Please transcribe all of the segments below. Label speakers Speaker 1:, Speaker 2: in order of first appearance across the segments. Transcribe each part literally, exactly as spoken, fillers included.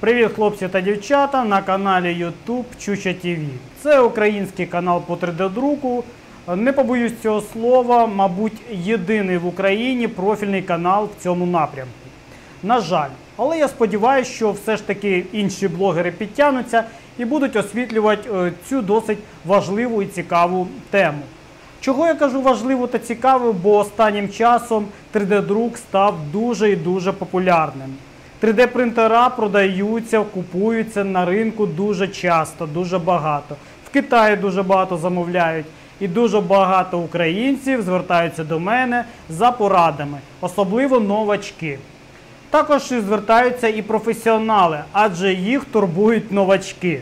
Speaker 1: Привіт, хлопці та дівчата, на каналі ютуб Чуча ТВ. Це український канал по три де друку. Не побоюсь цього слова, мабуть, єдиний в Україні профільний канал в цьому напрямку. На жаль, але я сподіваюся, що все ж таки інші блогери підтягнуться і будуть освітлювати цю досить важливу і цікаву тему. Чого я кажу важливу та цікаву, бо останнім часом три де друк став дуже і дуже популярним. три де принтера продаються, купуються на ринку дуже часто, дуже багато. В Китаї дуже багато замовляють. І дуже багато українців звертаються до мене за порадами, особливо новачки. Також звертаються і професіонали, адже їх турбують новачки.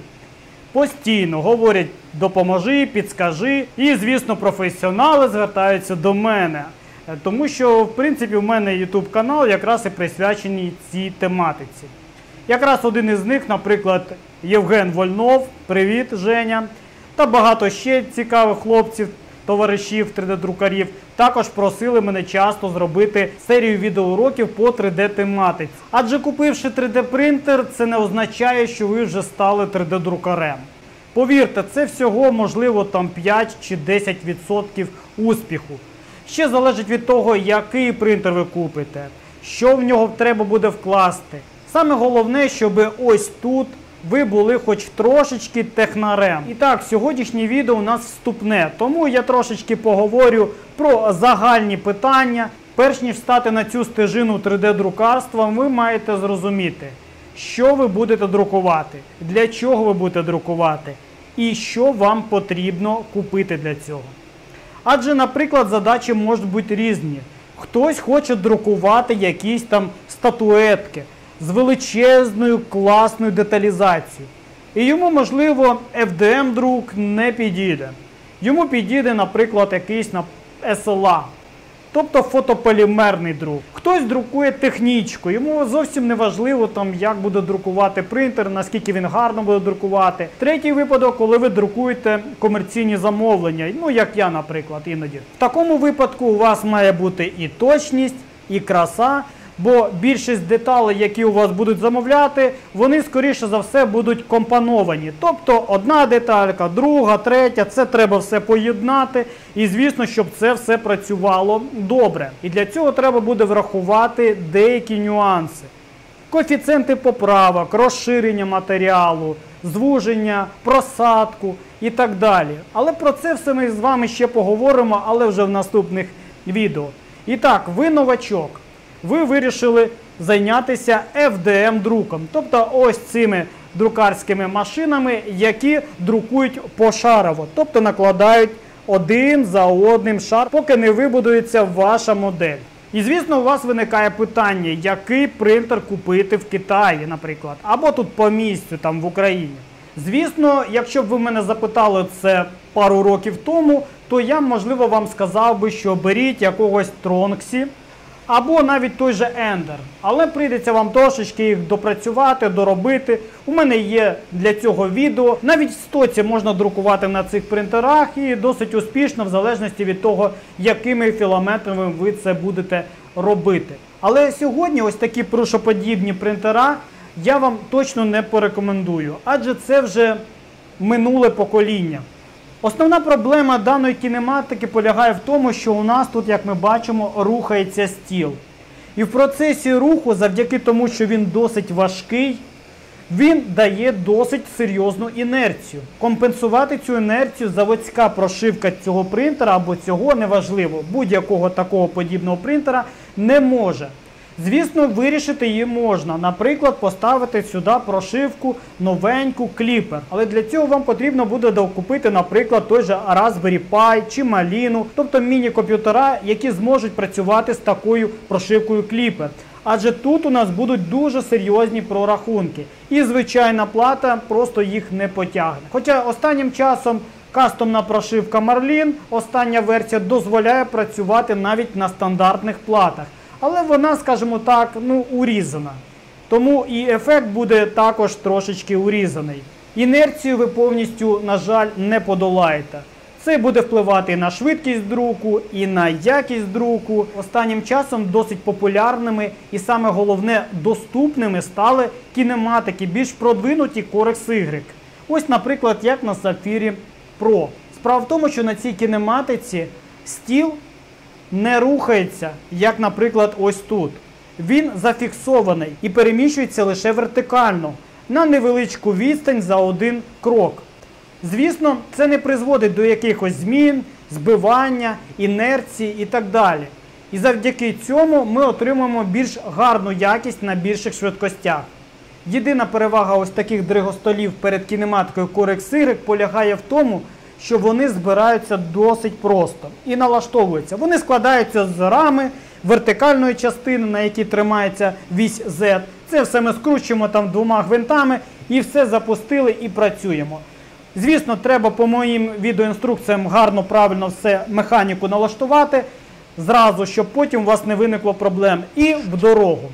Speaker 1: Постійно говорять «допоможи», «підскажи». І, звісно, професіонали звертаються до мене. Тому що, в принципі, в мене ютуб канал якраз і присвячений цій тематиці. Якраз один із них, наприклад, Євген Вольнов, привіт, Женя, та багато ще цікавих хлопців, товаришів три де друкарів, також просили мене часто зробити серію відеоуроків по три де тематиці. Адже купивши три де принтер, це не означає, що ви вже стали три де друкарем. Повірте, це всього можливо там п'ять чи десять відсотків успіху. Ще залежить від того, який принтер ви купите, що в нього треба буде вкласти. Саме головне, щоб ось тут ви були хоч трошечки технарем. І так, сьогоднішнє відео у нас вступне, тому я трошечки поговорю про загальні питання. Перш ніж стати на цю стежину три де друкарства, ви маєте зрозуміти, що ви будете друкувати, для чого ви будете друкувати і що вам потрібно купити для цього. Адже, наприклад, задачі можуть бути різні. Хтось хоче друкувати якісь там статуетки з величезною класною деталізацією. І йому, можливо, еф де ем-друк не підійде. Йому підійде, наприклад, якийсь ес ел а, тобто фотополімерний друк. Хтось друкує технічку, йому зовсім не важливо, там, як буде друкувати принтер, наскільки він гарно буде друкувати. Третій випадок, коли ви друкуєте комерційні замовлення, ну як я, наприклад, іноді. В такому випадку у вас має бути і точність, і краса, бо більшість деталей, які у вас будуть замовляти, вони, скоріше за все, будуть компоновані. Тобто одна деталька, друга, третя, це треба все поєднати. І, звісно, щоб це все працювало добре. І для цього треба буде врахувати деякі нюанси. Коефіцієнти поправок, розширення матеріалу, звуження, просадку і так далі. Але про це все ми з вами ще поговоримо, але вже в наступних відео. І так, ви новачок. Ви вирішили зайнятися еф де ем-друком, тобто ось цими друкарськими машинами, які друкують пошарово, тобто накладають один за одним шар, поки не вибудується ваша модель. І, звісно, у вас виникає питання, який принтер купити в Китаї, наприклад, або тут по місцю, там в Україні. Звісно, якщо б ви мене запитали це пару років тому, то я, можливо, вам сказав би, що беріть якогось Тронксі, або навіть той же Ендер. Але прийдеться вам трошечки їх допрацювати, доробити. У мене є для цього відео. Навіть в стоці можна друкувати на цих принтерах і досить успішно, в залежності від того, якими філаментами ви це будете робити. Але сьогодні ось такі прушоподібні принтера я вам точно не порекомендую, адже це вже минуле покоління. Основна проблема даної кінематики полягає в тому, що у нас тут, як ми бачимо, рухається стіл. І в процесі руху, завдяки тому, що він досить важкий, він дає досить серйозну інерцію. Компенсувати цю інерцію заводська прошивка цього принтера або цього, неважливо, будь-якого такого подібного принтера не може. Звісно, вирішити її можна, наприклад, поставити сюди прошивку новеньку Кліпер. Але для цього вам потрібно буде докупити, наприклад, той же Raspberry Pi чи Маліну, тобто міні-комп'ютера, які зможуть працювати з такою прошивкою Кліпер. Адже тут у нас будуть дуже серйозні прорахунки. І звичайна плата просто їх не потягне. Хоча останнім часом кастомна прошивка Marlin, остання версія, дозволяє працювати навіть на стандартних платах. Але вона, скажімо так, ну, урізана. Тому і ефект буде також трошечки урізаний. Інерцію ви повністю, на жаль, не подолаєте. Це буде впливати і на швидкість друку, і на якість друку. Останнім часом досить популярними і саме головне доступними стали кінематики, більш продвинуті Corex Y. Ось, наприклад, як на Sapphire Pro. Справа в тому, що на цій кінематиці стіл не рухається, як, наприклад, ось тут. Він зафіксований і переміщується лише вертикально, на невеличку відстань за один крок. Звісно, це не призводить до якихось змін, збивання, інерції і так далі. І завдяки цьому ми отримуємо більш гарну якість на більших швидкостях. Єдина перевага ось таких дригостолів перед кінематикою Corex Y полягає в тому, що вони збираються досить просто і налаштовуються. Вони складаються з рами, вертикальної частини, на якій тримається вісь Z. Це все ми скручуємо там двома гвинтами і все запустили і працюємо. Звісно, треба по моїм відеоінструкціям гарно, правильно все механіку налаштувати, зразу, щоб потім у вас не виникло проблем. І в дорогу.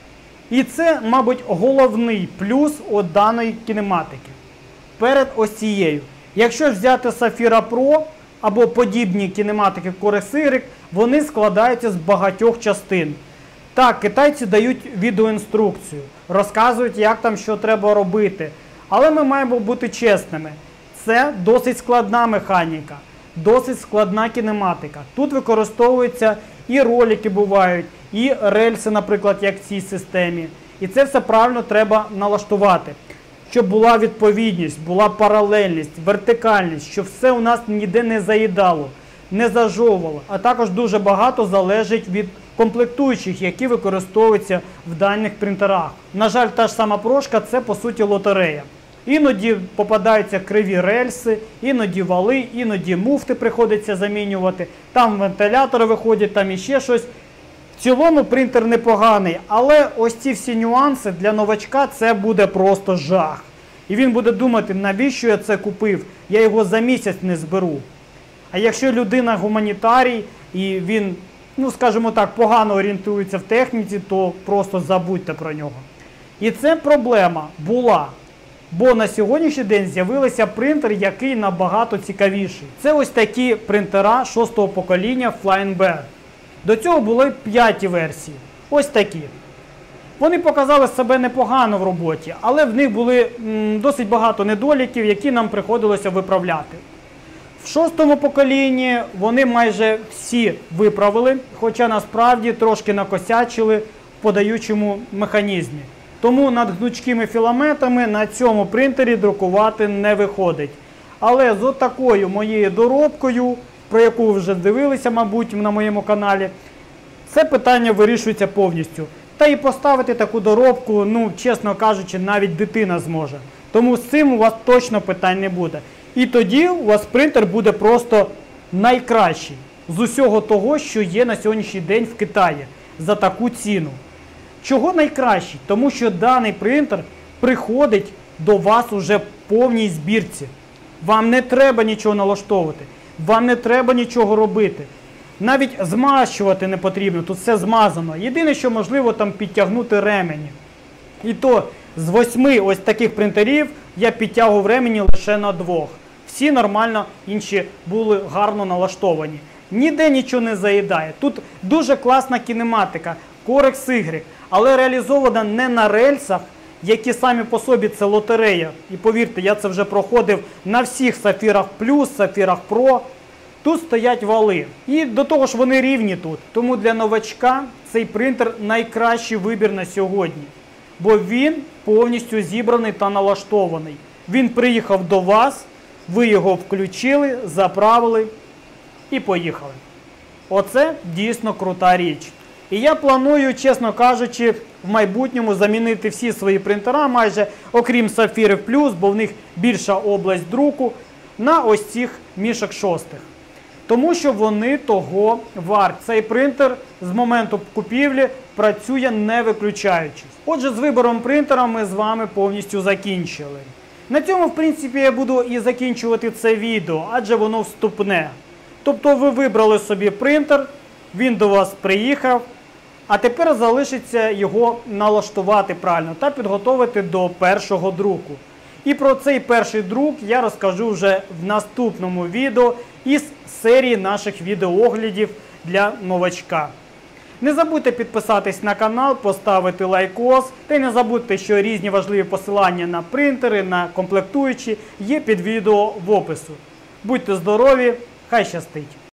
Speaker 1: І це, мабуть, головний плюс от даної кінематики. Перед ось цією. Якщо взяти Sapphire Pro або подібні кінематики Corex Y, вони складаються з багатьох частин. Так, китайці дають відеоінструкцію, розказують, як там що треба робити. Але ми маємо бути чесними. Це досить складна механіка, досить складна кінематика. Тут використовуються і ролики бувають, і рельси, наприклад, як в цій системі. І це все правильно треба налаштувати. Щоб була відповідність, була паралельність, вертикальність, щоб все у нас ніде не заїдало, не зажовувало. А також дуже багато залежить від комплектуючих, які використовуються в даних принтерах. На жаль, та ж сама прошка – це по суті лотерея. Іноді попадаються криві рельси, іноді вали, іноді муфти приходиться замінювати, там вентилятори виходять, там іще щось. В цілому принтер непоганий, але ось ці всі нюанси для новачка це буде просто жах. І він буде думати, навіщо я це купив, я його за місяць не зберу. А якщо людина гуманітарій і він, ну скажімо так, погано орієнтується в техніці, то просто забудьте про нього. І це проблема була. Бо на сьогоднішній день з'явився принтер, який набагато цікавіший. Це ось такі принтера шостого покоління Flying Bear. До цього були п'яті версії. Ось такі. Вони показали себе непогано в роботі, але в них були м, досить багато недоліків, які нам приходилося виправляти. В шостому поколінні вони майже всі виправили, хоча насправді трошки накосячили в подаючому механізмі. Тому над гнучкими філаментами на цьому принтері друкувати не виходить. Але з отакою моєю доробкою, про яку ви вже дивилися, мабуть, на моєму каналі, це питання вирішується повністю. Та і поставити таку доробку, ну, чесно кажучи, навіть дитина зможе. Тому з цим у вас точно питань не буде. І тоді у вас принтер буде просто найкращий з усього того, що є на сьогоднішній день в Китаї за таку ціну. Чого найкращий? Тому що даний принтер приходить до вас уже в повній збірці. Вам не треба нічого налаштовувати, вам не треба нічого робити. Навіть змащувати не потрібно, тут все змазано. Єдине, що можливо там підтягнути ремені. І то з восьми ось таких принтерів я підтягував ремені лише на двох. Всі нормально інші були гарно налаштовані. Ніде нічого не заїдає. Тут дуже класна кінематика, Corex Y, але реалізована не на рельсах, які самі по собі це лотерея. І повірте, я це вже проходив на всіх Sapphire Plus, Sapphire Pro. Тут стоять вали. І до того ж вони рівні тут. Тому для новачка цей принтер найкращий вибір на сьогодні. Бо він повністю зібраний та налаштований. Він приїхав до вас, ви його включили, заправили і поїхали. Оце дійсно крута річ. І я планую, чесно кажучи, в майбутньому замінити всі свої принтера, майже, окрім Sapphire Plus, бо в них більша область друку, на ось цих мішок шостих. Тому що вони того варті. Цей принтер з моменту купівлі працює не виключаючись. Отже, з вибором принтера ми з вами повністю закінчили. На цьому, в принципі, я буду і закінчувати це відео, адже воно вступне. Тобто ви вибрали собі принтер, він до вас приїхав, а тепер залишиться його налаштувати правильно та підготовити до першого друку. І про цей перший друк я розкажу вже в наступному відео із серії наших відеооглядів для новачка. Не забудьте підписатись на канал, поставити лайкос, та й не забудьте, що різні важливі посилання на принтери, на комплектуючі є під відео в опису. Будьте здорові, хай щастить!